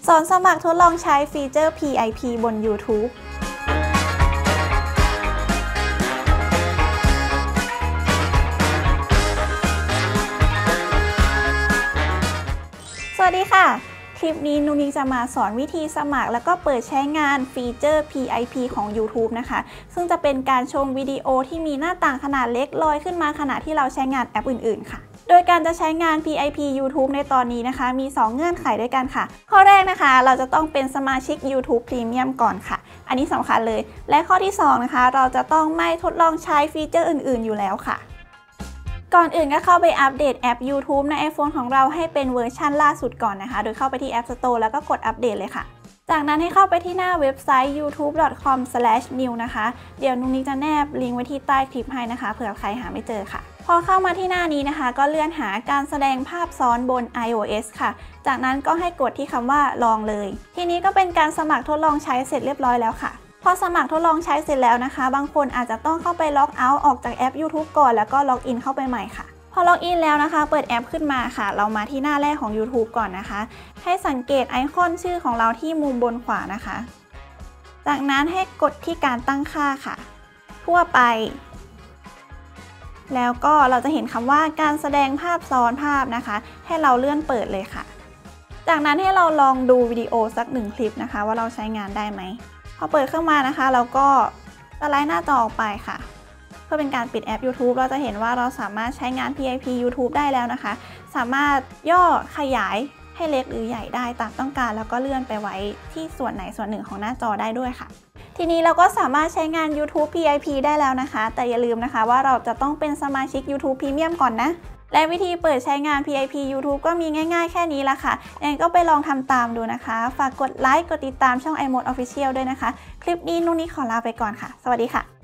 สอนสมัครทดลองใช้ฟีเจอร์ PIP บน YouTube สวัสดีค่ะคลิปนี้นุนิจะมาสอนวิธีสมัครแล้วก็เปิดใช้งานฟีเจอร์ PIP ของ YouTube นะคะซึ่งจะเป็นการชมวิดีโอที่มีหน้าต่างขนาดเล็กลอยขึ้นมาขณะที่เราใช้งานแอปอื่นๆค่ะโดยการจะใช้งาน PIP YouTube ในตอนนี้นะคะมี2เงื่อนไขด้วยกันค่ะข้อแรกนะคะเราจะต้องเป็นสมาชิก YouTube Premium ก่อนค่ะอันนี้สำคัญเลยและข้อที่2นะคะเราจะต้องไม่ทดลองใช้ฟีเจอร์อื่นๆอยู่แล้วค่ะก่อนอื่นก็เข้าไปอัปเดตแอป YouTube ใน iPhone ของเราให้เป็นเวอร์ชันล่าสุดก่อนนะคะโดยเข้าไปที่ App Store แล้วก็กดอัปเดตเลยค่ะจากนั้นให้เข้าไปที่หน้าเว็บไซต์ youtube.com/new นะคะเดี๋ยวนุ้งนิ้งจะแนบลิงก์ไว้ที่ใต้คลิปให้นะคะเผื่อใครหาไม่เจอค่ะพอเข้ามาที่หน้านี้นะคะก็เลื่อนหาการแสดงภาพซ้อนบน iOS ค่ะจากนั้นก็ให้กดที่คำว่าลองเลยทีนี้ก็เป็นการสมัครทดลองใช้เสร็จเรียบร้อยแล้วค่ะพอสมัครทดลองใช้เสร็จแล้วนะคะบางคนอาจจะต้องเข้าไปล็อกเอาท์ออกจากแอป YouTube ก่อนแล้วก็ล็อกอินเข้าไปใหม่ค่ะพอล็อกอินแล้วนะคะเปิดแอปขึ้นมาค่ะเรามาที่หน้าแรกของ YouTube ก่อนนะคะให้สังเกตไอคอนชื่อของเราที่มุมบนขวานะคะจากนั้นให้กดที่การตั้งค่าค่ะทั่วไปแล้วก็เราจะเห็นคำว่าการแสดงภาพซ้อนภาพนะคะให้เราเลื่อนเปิดเลยค่ะจากนั้นให้เราลองดูวิดีโอสัก1คลิปนะคะว่าเราใช้งานได้ไหมพอเปิดเข้ามานะคะเราก็สไลด์หน้าจอออกไปค่ะเพื่อเป็นการปิดแอป YouTube เราจะเห็นว่าเราสามารถใช้งาน PIP YouTube ได้แล้วนะคะสามารถย่อขยายให้เล็กหรือใหญ่ได้ตามต้องการแล้วก็เลื่อนไปไว้ที่ส่วนไหนส่วนหนึ่งของหน้าจอได้ด้วยค่ะทีนี้เราก็สามารถใช้งาน YouTube PIP ได้แล้วนะคะแต่อย่าลืมนะคะว่าเราจะต้องเป็นสมาชิก YouTube Premium ก่อนนะและวิธีเปิดใช้งาน PIP YouTube ก็มีง่ายๆแค่นี้ละค่ะยังไงก็ไปลองทำตามดูนะคะฝากกดไลค์กดติดตามช่อง iMode Official ด้วยนะคะคลิปนี้นุ้งนิ้งขอลาไปก่อนค่ะสวัสดีค่ะ